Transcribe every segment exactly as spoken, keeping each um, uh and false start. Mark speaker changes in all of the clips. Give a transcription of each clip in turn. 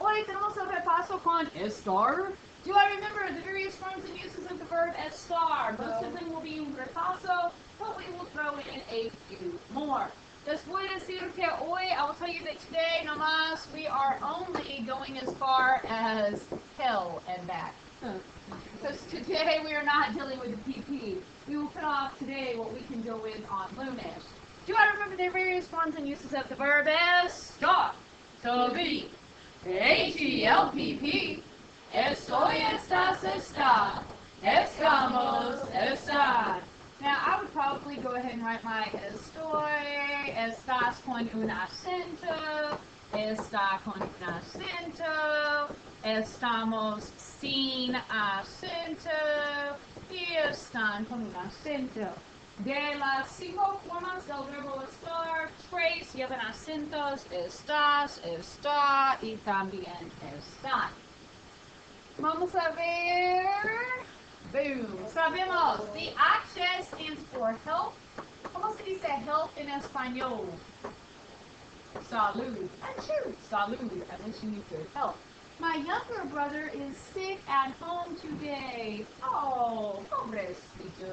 Speaker 1: Hoy tenemos el repaso con estar. Do I remember the various forms and uses of the verb estar? Most of them will be un repaso, but we will throw in a few more. Les voy a decir que hoy, I will tell you that today, nomás, we are only going as far as hell and back. Because today we are not dealing with the P P. We will put off today what we can deal with on lunes. Do I remember the various forms and uses of the verb estar? To be. H E L P P. Estoy, estás, está. Estamos, estar. Now, I would probably go ahead and write my estoy, estás con un acento, está con un acento, estamos sin acento, y están con un acento. De las cinco formas del verbo estar, tres llevan acentos, estás, está y también están. Vamos a ver. Boom. Sabemos. The H stands for health. ¿Cómo se dice health en español? Salud. Achoo. Salud. Unless you need good health. My younger brother is sick at home today. Oh, pobrecito.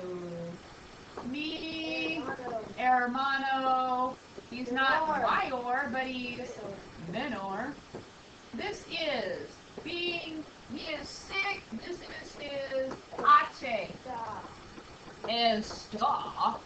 Speaker 1: Mi hermano. He's not mayor, but he's menor. This is being, he is sick. This is his H. Está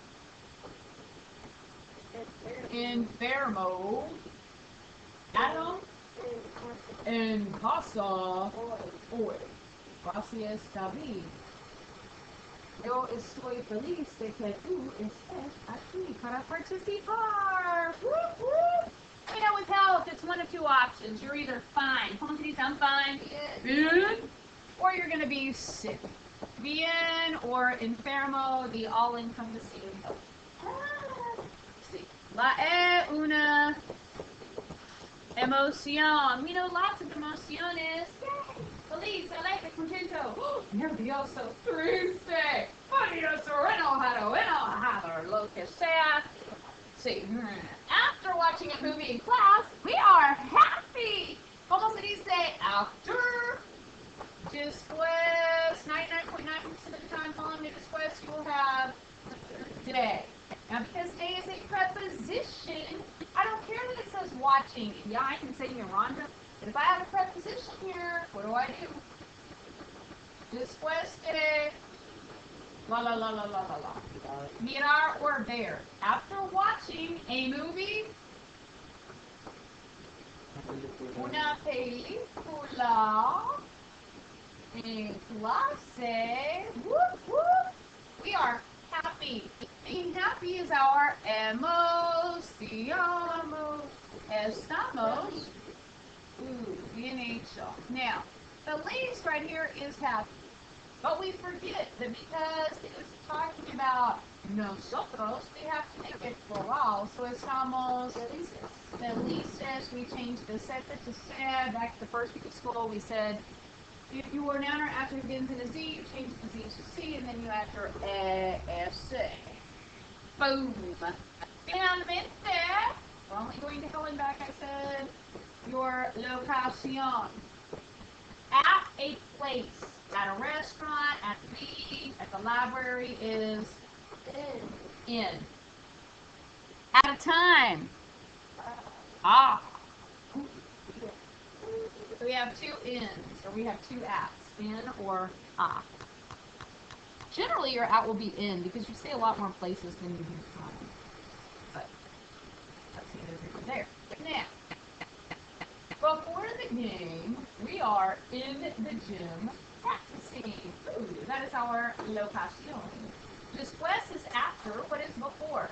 Speaker 1: enfermo. Adam en casa hoy. Gracias, David. Yo estoy feliz de que tú estés aquí para participar. Whoop, whoop. You know, with health, it's one of two options. You're either fine. ¿Cómo se dice? I'm fine. Bien. Or you're going to be sick. Bien or enfermo, the all-encompassing health. Ah, sí. La es una emoción. We know lots of emociones. Yay. Feliz, alegre, contento. Oh, nervioso, triste, furioso, enojado, enojado, lo que sea. See, after watching a movie in class, we are happy. ¿Cómo se dice after? Después, ninety-nine point nine percent of the time following the después, you will have day. Now, because day is a preposition, I don't care that it says watching. Yeah, I can say Miranda, but if I have a preposition here, what do I do? Después de la la la la la la la. Mirar or ver. After watching a movie, una película en clase, whoop, whoop, we are happy. Being happy is our emoción. Estamos. Ooh, bien hecho. Now, the least right here is happy. But we forget that because it was talking about nosotros, we have to make it plural. So estamos felices. We changed the set to se. Back to the first week of school, we said if you were noun or adjective begins in a Z, you change the Z to C, and then you add your S. Boom. Finalmente, we're only going to hell and back, I said, your locación. At a place. At a restaurant, at the beach, at the library is in. In. At a time. Ah. So we have two ins, or we have two ats, in or ah. Generally, your at will be in because you say a lot more places than you do time. But that's neither here nor there. Now, before the game, we are in the gym practicing. Ooh, that is our locación. Después is after. What is before?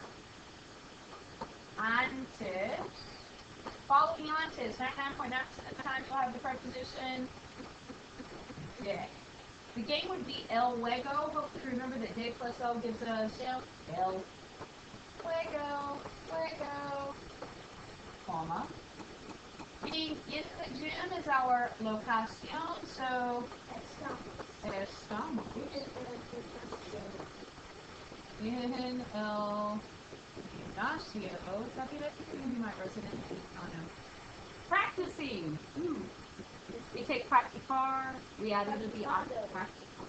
Speaker 1: Antes. Following antes. ninety-nine point nine percent of the time you'll have the preposition de. The game would be el luego. Hopefully remember that de plus el gives us el luego, luego, comma. Being in the gym is our locación, so estamos in el gimnasio. That'd be my resident. Oh, no. Practicing. Ooh. take practicar, we added the practicar.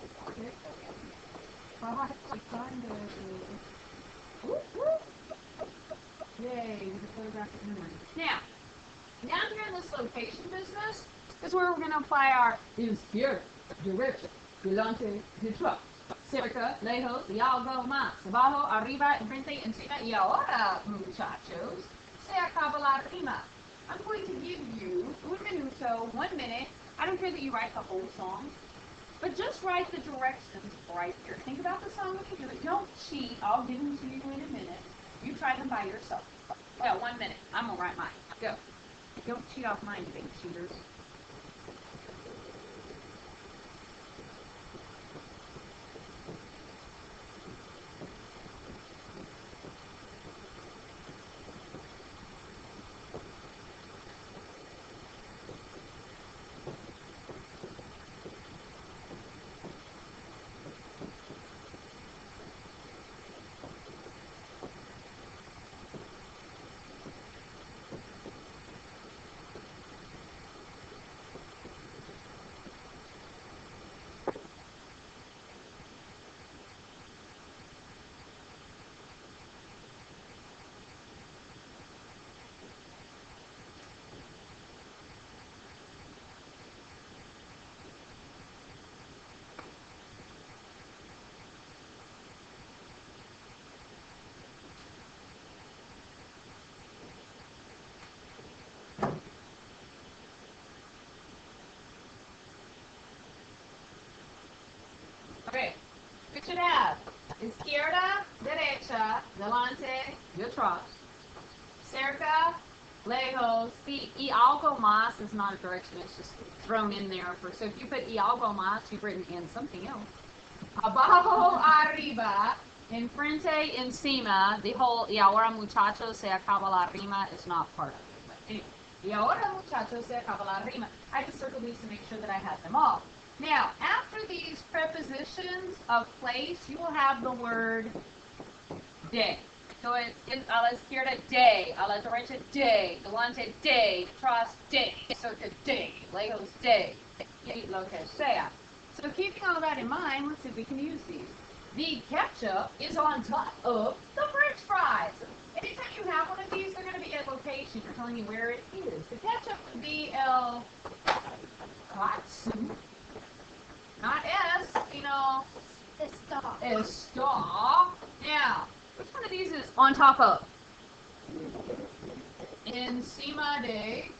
Speaker 1: Yay, the photographic memory. Now, down here in this location business is where we're going to apply our izquierda, derecha, delante, detrás, cerca, lejos, y algo más, abajo, arriba, enfrente, encima, y ahora, muchachos, se acaba la rima. I'm going to give you un minuto, one minute. I don't care that you write the whole song, but just write the directions right here. Think about the song when you do it. Don't cheat. I'll give them to you in a minute. You try them by yourself. Well, one minute. I'm going to write mine. Go. Don't cheat off mine, you big cheaters. Okay, we should have izquierda, derecha, delante, detrás, cerca, lejos, y, y algo más is not a direction, it's just thrown in there. For, so if you put y algo más, you've written in something else. Abajo, arriba, enfrente, encima, the whole y ahora muchachos se acaba la rima is not part of it. But anyway, y ahora muchachos se acaba la rima. I just circled these to make sure that I had them all. Now, after these prepositions of place, you will have the word de. So it's in, a la izquierda, de. A la derecha, de. Delante, de. Detrás, de. Cerca, de. Lejos, de. Y lo que sea. So keeping all that in mind, let's see if we can use these. The ketchup is on top of the French fries. Anytime you have one of these, they're going to be at location. They're telling you where it is. The ketchup would be el katsu. Not S, you know, está. Está. Now, which one of these is on top of? Encima de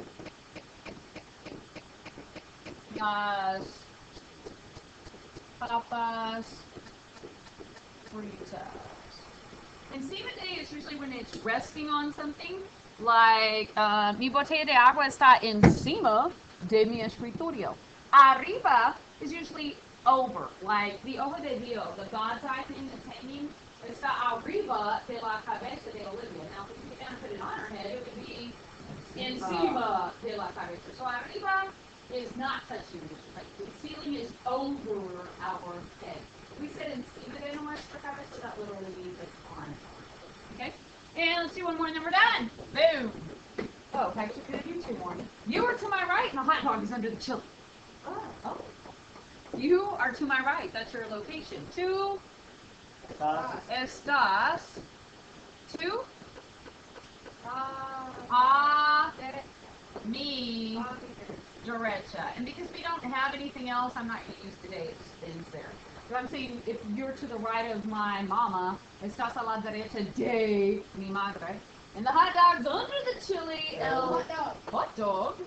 Speaker 1: las papas fritas. Encima de is usually when it's resting on something. Like, uh, mi botella de agua está encima de mi escritorio. Arriba is usually over, like the over de Dios, the God's eye thing that's hanging, está arriba de la cabeza de Olivia. Now, if we put it down and put it on her head, it would be encima de la cabeza. So arriba is not touching the like the ceiling is over our head. We said encima de nuestra cabeza, that literally means it's on. Okay? And let's do one more and then we're done. Boom. Oh, actually, could I do two more? You are to my right and the hot dog is under the chili. Oh, oh. You are to my right. That's your location. Two. Uh, estás. Two. Uh, a mi derecha. And because we don't have anything else, I'm not going to use today. It just ends there. But I'm saying if you're to the right of my mama, estás a la derecha de mi madre. And the hot dog's under the chili. El hot dog.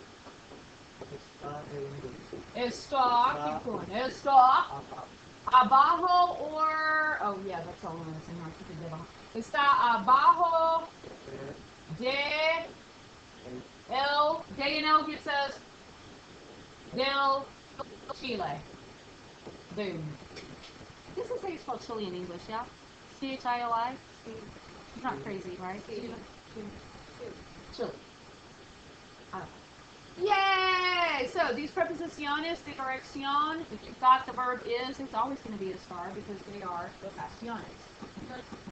Speaker 1: Está, keep going. Está abajo or, oh yeah, that's all I'm saying. Está abajo de el, de and el gets us del Chile. Boom. This is how you spell chili in English, yeah? C H I L I? It's not crazy, right? Chile. Chile. I don't know. Yay! So these preposiciones de dirección, if you've got the verb is, it's always going to be a star because they are locaciones.